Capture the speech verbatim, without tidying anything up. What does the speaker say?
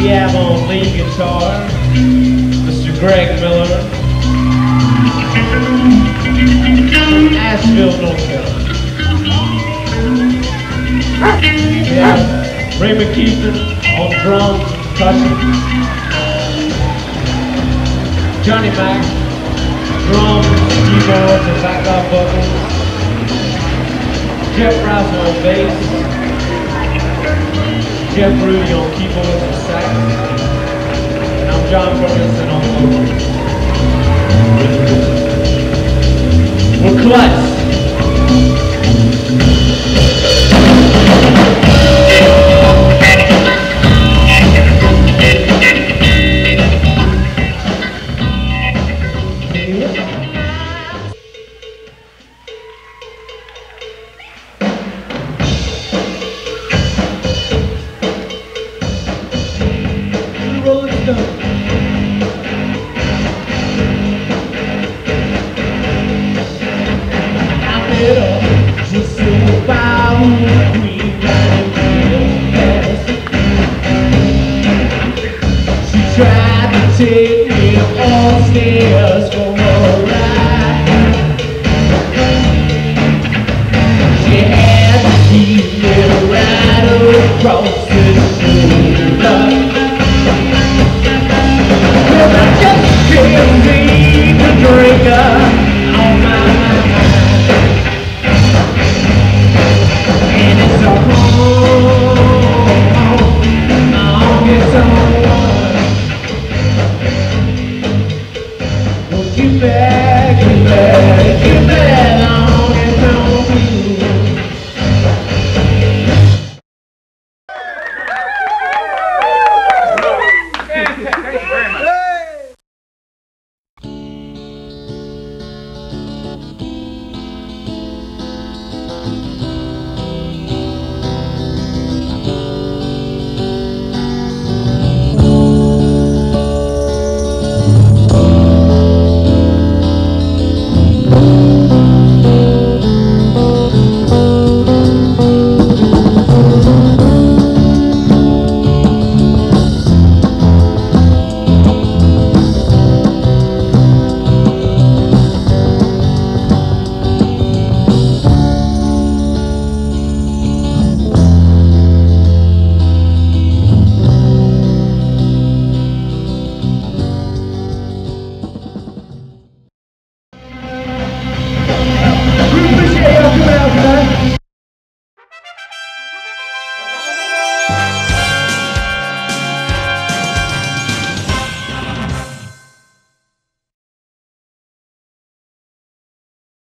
We have on lead guitar, Mister Greg Miller, from Asheville, North Carolina. We have Raymond Keeton on drums and percussion, Johnny Mac, drums, keyboards, and backup vocals, Jeff Rouse on bass, Jeff Rudy on keyboards and sax, and I'm John Ferguson on vocals. We're Klutz. Tried to take me upstairs.